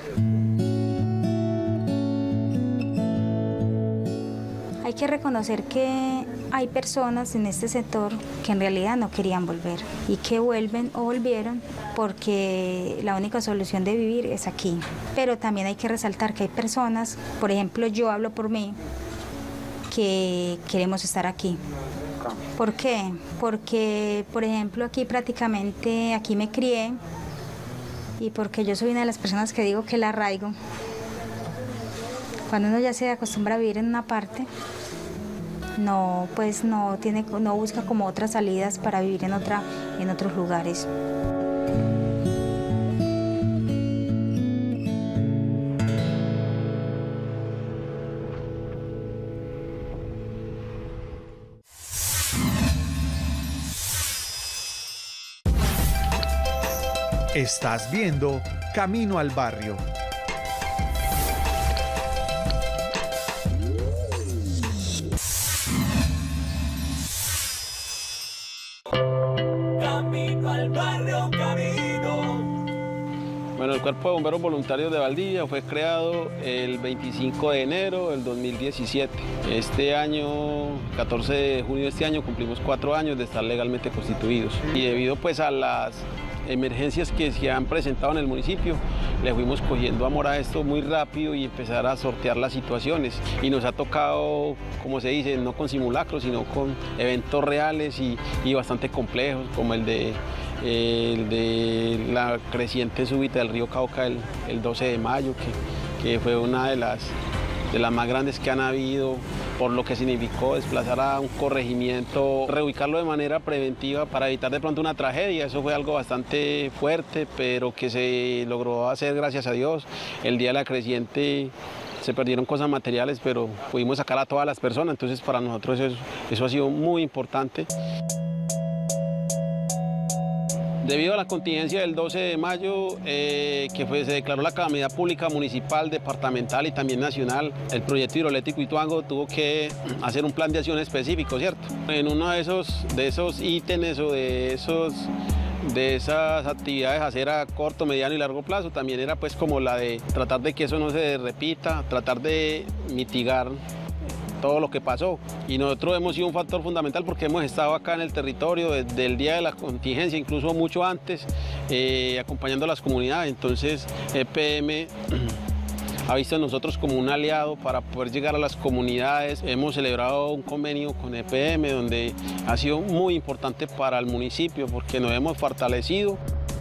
Hay que reconocer que hay personas en este sector que en realidad no querían volver y que vuelven o volvieron porque la única solución de vivir es aquí. Pero también hay que resaltar que hay personas, por ejemplo, yo hablo por mí, que queremos estar aquí. ¿Por qué? Porque, por ejemplo, aquí prácticamente, aquí me crié y porque yo soy una de las personas que digo que el arraigo, cuando uno ya se acostumbra a vivir en una parte, no, pues no, tiene, no busca como otras salidas para vivir en, otra, en otros lugares. Estás viendo Camino al Barrio. Camino al barrio, camino. Bueno, el Cuerpo de Bomberos Voluntarios de Valdivia fue creado el veinticinco de enero del dos mil diecisiete. Este año, catorce de junio de este año, cumplimos cuatro años de estar legalmente constituidos. Y debido pues a las emergencias que se han presentado en el municipio, le fuimos cogiendo amor a esto muy rápido y empezar a sortear las situaciones. Y nos ha tocado, como se dice, no con simulacros, sino con eventos reales y, y bastante complejos, como el de, eh, el de la creciente súbita del río Cauca el, el doce de mayo, que, que fue una de las, de las más grandes que han habido por lo que significó desplazar a un corregimiento, reubicarlo de manera preventiva para evitar de pronto una tragedia. Eso fue algo bastante fuerte, pero que se logró hacer gracias a Dios. El día de la creciente se perdieron cosas materiales, pero pudimos sacar a todas las personas, entonces para nosotros eso, eso ha sido muy importante. Debido a la contingencia del doce de mayo, eh, que fue, se declaró la calamidad pública municipal, departamental y también nacional, el proyecto hidroeléctrico Ituango tuvo que hacer un plan de acción específico, ¿cierto? En uno de esos, de esos ítems o de, esos, de esas actividades a hacer a corto, mediano y largo plazo, también era pues como la de tratar de que eso no se repita, tratar de mitigar todo lo que pasó. Y nosotros hemos sido un factor fundamental porque hemos estado acá en el territorio desde el día de la contingencia, incluso mucho antes, eh, acompañando a las comunidades. Entonces E P M ha visto en nosotros como un aliado para poder llegar a las comunidades. Hemos celebrado un convenio con E P M donde ha sido muy importante para el municipio porque nos hemos fortalecido.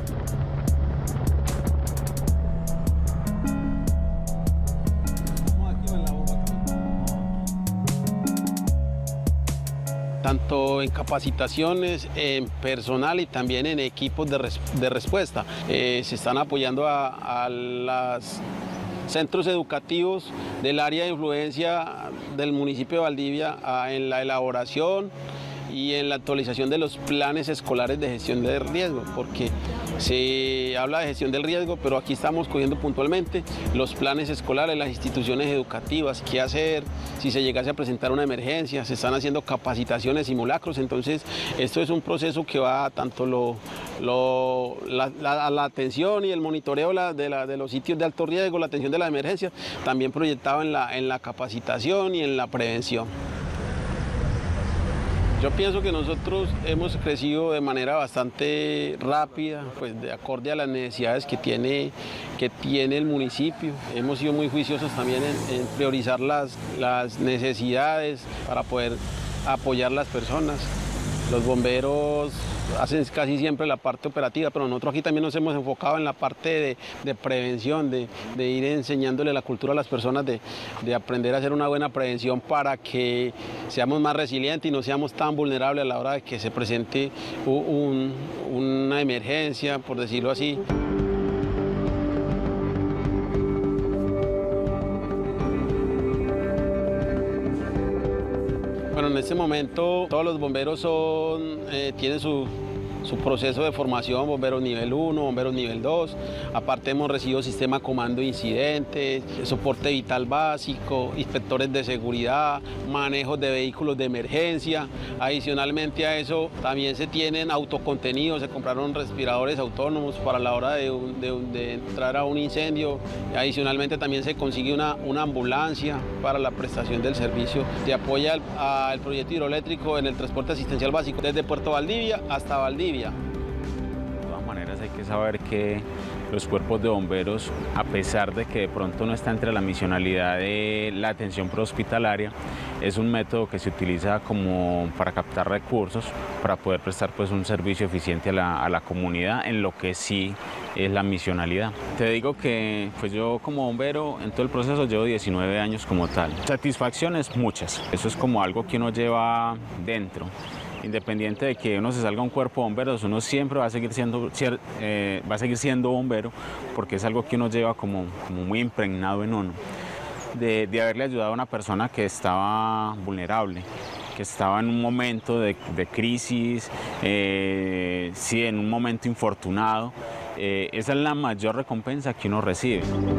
Tanto en capacitaciones, en personal y también en equipos de, res, de respuesta. Eh, se están apoyando a, a los centros educativos del área de influencia del municipio de Valdivia a, en la elaboración y en la actualización de los planes escolares de gestión de riesgo, porque se habla de gestión del riesgo, pero aquí estamos cogiendo puntualmente los planes escolares, las instituciones educativas, qué hacer si se llegase a presentar una emergencia, se están haciendo capacitaciones, simulacros, entonces esto es un proceso que va tanto lo, lo, la, la, la atención y el monitoreo la, de, la, de los sitios de alto riesgo, la atención de la emergencia, también proyectado en la, en la capacitación y en la prevención. Yo pienso que nosotros hemos crecido de manera bastante rápida, pues de acorde a las necesidades que tiene, que tiene el municipio. Hemos sido muy juiciosos también en, en priorizar las, las necesidades para poder apoyar a las personas. Los bomberos hacen casi siempre la parte operativa, pero nosotros aquí también nos hemos enfocado en la parte de, de prevención, de, de ir enseñándole la cultura a las personas, de, de aprender a hacer una buena prevención para que seamos más resilientes y no seamos tan vulnerables a la hora de que se presente un, una emergencia, por decirlo así. Bueno, en este momento todos los bomberos son, eh, tienen su, su proceso de formación, bomberos nivel uno, bomberos nivel dos. Aparte hemos recibido sistema comando de incidentes, soporte vital básico, inspectores de seguridad, manejos de vehículos de emergencia. Adicionalmente a eso también se tienen autocontenidos, se compraron respiradores autónomos para la hora de, de, de entrar a un incendio. Adicionalmente también se consigue una, una ambulancia para la prestación del servicio de apoyo al, al proyecto hidroeléctrico en el transporte asistencial básico desde Puerto Valdivia hasta Valdivia. De todas maneras hay que saber que los cuerpos de bomberos, a pesar de que de pronto no está entre la misionalidad de la atención prehospitalaria, es un método que se utiliza como para captar recursos, para poder prestar pues un servicio eficiente a la, a la comunidad en lo que sí es la misionalidad. Te digo que pues yo como bombero en todo el proceso llevo diecinueve años como tal. Satisfacciones muchas, eso es como algo que uno lleva dentro. Independiente de que uno se salga a un cuerpo de bomberos, uno siempre va a seguir siendo, eh, va a seguir siendo bombero porque es algo que uno lleva como, como muy impregnado en uno. De, de haberle ayudado a una persona que estaba vulnerable, que estaba en un momento de, de crisis, eh, sí, en un momento infortunado, eh, esa es la mayor recompensa que uno recibe.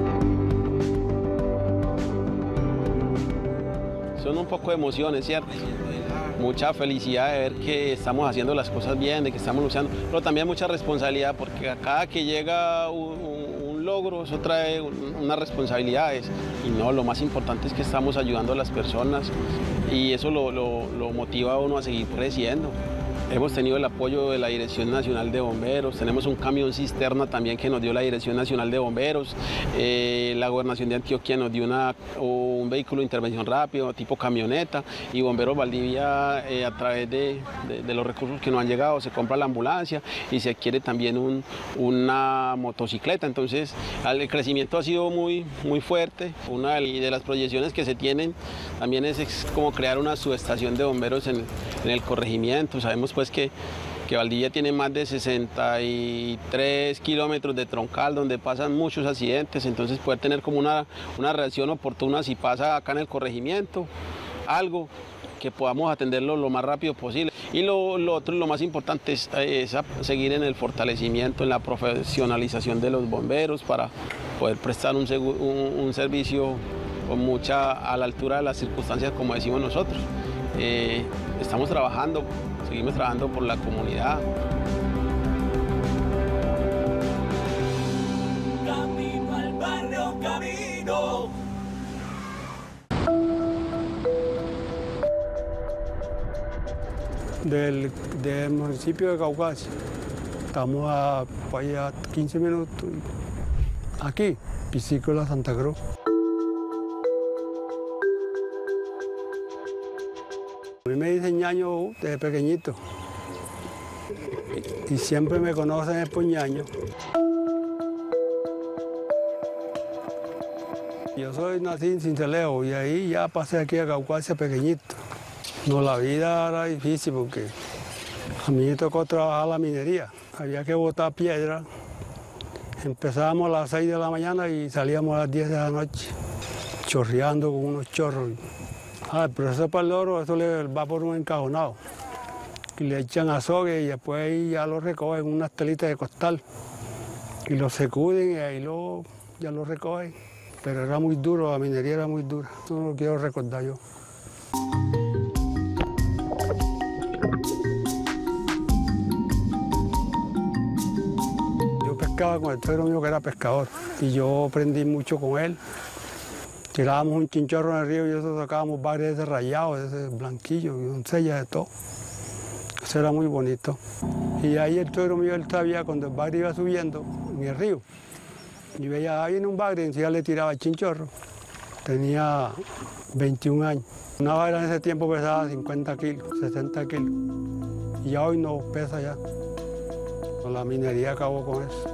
Son un poco de emociones, ¿cierto? Mucha felicidad de ver que estamos haciendo las cosas bien, de que estamos luchando, pero también mucha responsabilidad porque a cada que llega un, un, un logro, eso trae un, unas responsabilidades. Y no, lo más importante es que estamos ayudando a las personas y eso lo, lo, lo motiva a uno a seguir creciendo. Hemos tenido el apoyo de la Dirección Nacional de Bomberos, tenemos un camión cisterna también que nos dio la Dirección Nacional de Bomberos, eh, la Gobernación de Antioquia nos dio una, un vehículo de intervención rápido, tipo camioneta, y Bomberos Valdivia eh, a través de, de, de los recursos que nos han llegado se compra la ambulancia y se adquiere también un, una motocicleta. Entonces el crecimiento ha sido muy, muy fuerte. Una de las proyecciones que se tienen también es, es como crear una subestación de bomberos en, en el corregimiento. Sabemos pues que, que Valdivia tiene más de sesenta y tres kilómetros de troncal donde pasan muchos accidentes, entonces poder tener como una, una reacción oportuna si pasa acá en el corregimiento algo, que podamos atenderlo lo más rápido posible. Y lo, lo otro, lo más importante es, es seguir en el fortalecimiento, en la profesionalización de los bomberos para poder prestar un, un, un servicio con mucha, a la altura de las circunstancias, como decimos nosotros. Eh, estamos trabajando, seguimos trabajando por la comunidad. Camino al barrio, camino. Del, del municipio de Caucasia. Estamos a, a quince minutos. Aquí, Piscícola Santa Cruz. A mí me dicen ñaño desde pequeñito. Y, y siempre me conocen por ñaño. Yo soy nací en Cincelejo y ahí ya pasé aquí a Caucasia pequeñito. No, la vida era difícil porque a mí me tocó trabajar la minería. Había que botar piedra. Empezábamos a las seis de la mañana y salíamos a las diez de la noche, chorreando con unos chorros. Ah, el proceso para el oro, eso le va por un encajonado. Y le echan azogue y después ahí ya lo recogen en unas telitas de costal. Y lo secuden y ahí lo, ya lo recogen. Pero era muy duro, la minería era muy dura. Eso no lo quiero recordar yo. Pescaba con el suegro mío que era pescador y yo aprendí mucho con él. Tirábamos un chinchorro en el río y eso sacábamos varios de ese rayado, de ese blanquillo y doncellas de todo. Eso era muy bonito. Y ahí el suegro mío él sabía cuando el bagre iba subiendo en el río y veía ahí en un bagre y encima le tiraba el chinchorro. Tenía veintiún años. Una bagre en ese tiempo pesaba cincuenta kilos, sesenta kilos y ya hoy no pesa ya. La minería acabó con eso.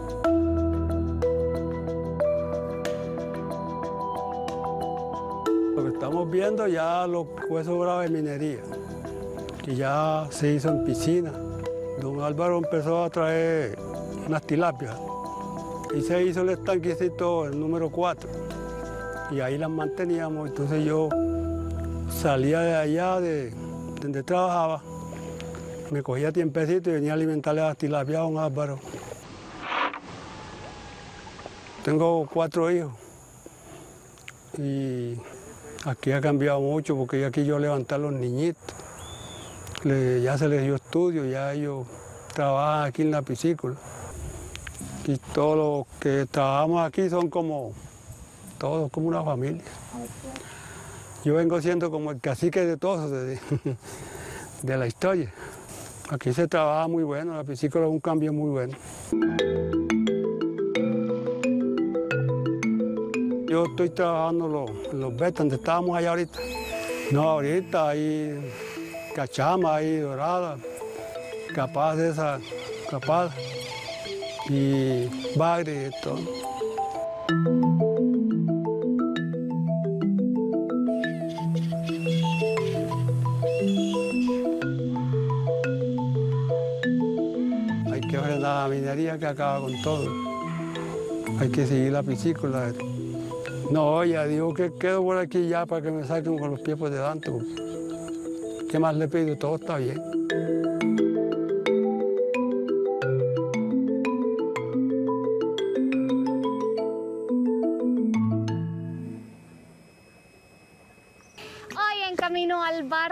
Lo que estamos viendo ya lo fue sobrado de minería y ya se hizo en piscina. Don Álvaro empezó a traer unas tilapias y se hizo el estanquecito, el número cuatro, y ahí las manteníamos. Entonces yo salía de allá, de donde trabajaba, me cogía tiempecito y venía a alimentarle a las tilapias a don Álvaro. Tengo cuatro hijos y aquí ha cambiado mucho porque aquí yo levanté a los niñitos. Le, ya se les dio estudio, ya ellos trabajan aquí en la piscícola. Y todos los que trabajamos aquí son como, todos como una familia. Yo vengo siendo como el cacique de todos, de, de la historia. Aquí se trabaja muy bueno, la piscícola es un cambio muy bueno. Yo estoy trabajando los, los betas, donde estábamos allá ahorita. No, ahorita hay cachama, hay dorada, capaz de esa, capaz, y bagre y todo. La minería que acaba con todo. Hay que seguir la piscícola. No, ya digo que quedo por aquí ya para que me saquen con los pies por delante. ¿Qué más le pido? Todo está bien. Hoy en Camino al Barrio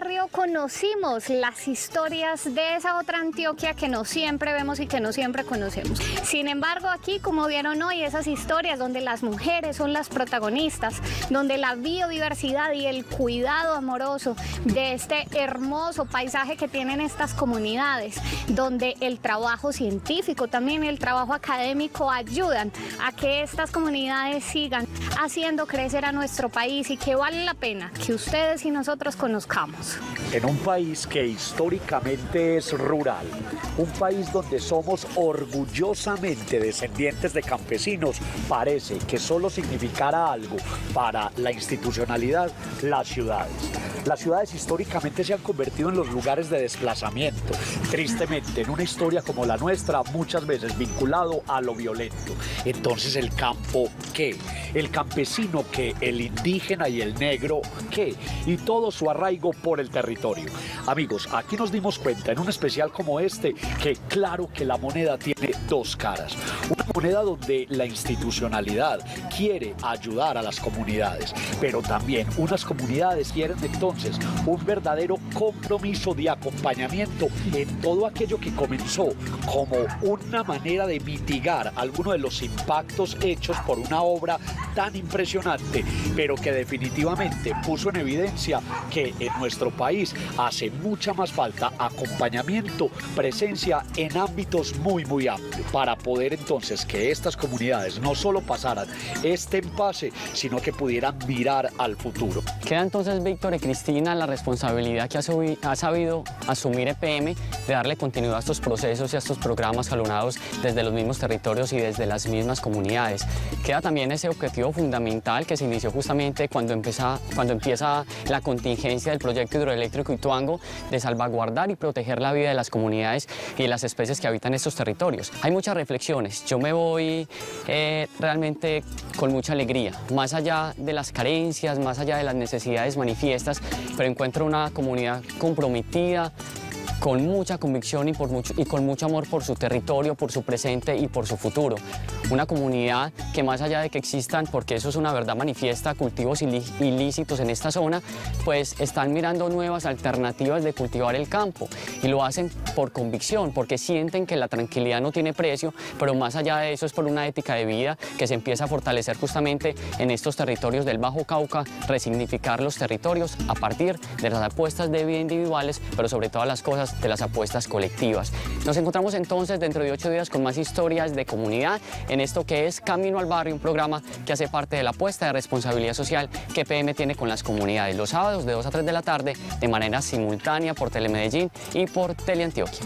barrio conocimos las historias de esa otra Antioquia que no siempre vemos y que no siempre conocemos. Sin embargo, aquí, como vieron hoy, esas historias donde las mujeres son las protagonistas, donde la biodiversidad y el cuidado amoroso de este hermoso paisaje que tienen estas comunidades, donde el trabajo científico, también el trabajo académico ayudan a que estas comunidades sigan haciendo crecer a nuestro país y que vale la pena que ustedes y nosotros conozcamos. En un país que históricamente es rural, un país donde somos orgullosamente descendientes de campesinos, parece que solo significara algo para la institucionalidad las ciudades. Las ciudades históricamente se han convertido en los lugares de desplazamiento, tristemente en una historia como la nuestra muchas veces vinculado a lo violento. Entonces el campo, ¿qué? El campesino, ¿qué? El indígena y el negro, ¿qué? Y todo su arraigo por el territorio. Amigos, aquí nos dimos cuenta en un especial como este que claro que la moneda tiene dos caras. Una moneda donde la institucionalidad quiere ayudar a las comunidades, pero también unas comunidades quieren entonces un verdadero compromiso de acompañamiento en todo aquello que comenzó como una manera de mitigar algunos de los impactos hechos por una obra tan impresionante, pero que definitivamente puso en evidencia que en nuestro país hace mucha más falta acompañamiento, presencia en ámbitos muy muy amplios, para poder entonces que estas comunidades no solo pasaran este impasse, sino que pudieran mirar al futuro. Queda entonces, Víctor y Cristina, la responsabilidad que ha, subi, ha sabido asumir E P M de darle continuidad a estos procesos y a estos programas jalonados desde los mismos territorios y desde las mismas comunidades. Queda también ese objetivo fundamental que se inició justamente cuando empieza, cuando empieza la contingencia del proyecto hidroeléctrico Ituango, de salvaguardar y proteger la vida de las comunidades y de las especies que habitan estos territorios. Hay muchas reflexiones. Yo me voy eh, realmente con mucha alegría, más allá de las carencias, más allá de las necesidades manifiestas, pero encuentro una comunidad comprometida, con mucha convicción y, por mucho, y con mucho amor por su territorio, por su presente y por su futuro. Una comunidad que, más allá de que existan, porque eso es una verdad manifiesta, cultivos ilícitos en esta zona, pues están mirando nuevas alternativas de cultivar el campo y lo hacen por convicción, porque sienten que la tranquilidad no tiene precio, pero más allá de eso es por una ética de vida que se empieza a fortalecer justamente en estos territorios del Bajo Cauca, resignificar los territorios a partir de las apuestas de vida individuales, pero sobre todas las cosas de las apuestas colectivas. Nos encontramos entonces dentro de ocho días con más historias de comunidad en esto que es Camino al Barrio, un programa que hace parte de la apuesta de responsabilidad social que E P M tiene con las comunidades los sábados de dos a tres de la tarde de manera simultánea por Telemedellín y por Teleantioquia.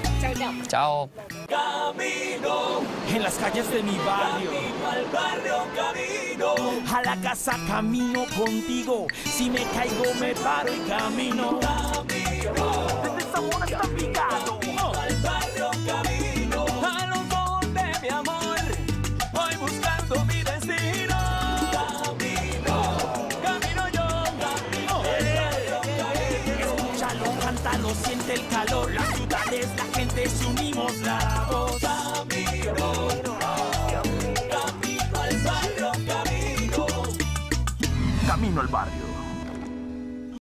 Chao. Camino en las calles de mi barrio, camino al barrio, camino a la casa, camino contigo. Si me caigo me paro y camino. Camino desde Zamora hasta Picado, al barrio, camino a los ojos de mi amor, voy buscando mi destino. Camino, camino yo, camino al barrio, camino. Escúchalo, cántalo, siente el calor. Las ciudades, la gente se unimos la